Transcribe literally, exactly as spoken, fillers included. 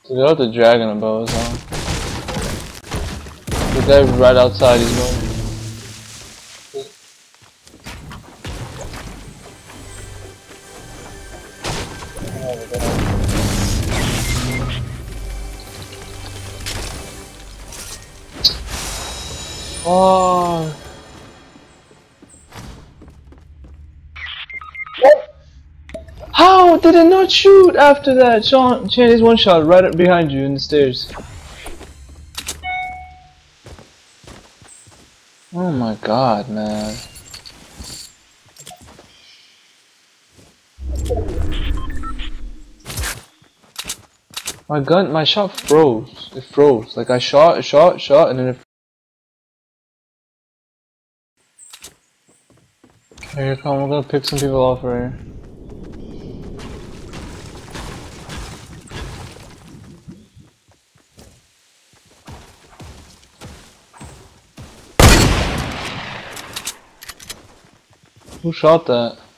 They got the dragon above us, huh? The guy right outside, he's going. Oh. How did it not shoot after that? Sean, Shane is one shot right behind you in the stairs. Oh my god, man. My gun, my shot froze. It froze. Like I shot, shot, shot, and then it. Here, come. I'm gonna pick some people off right here. Who shot that?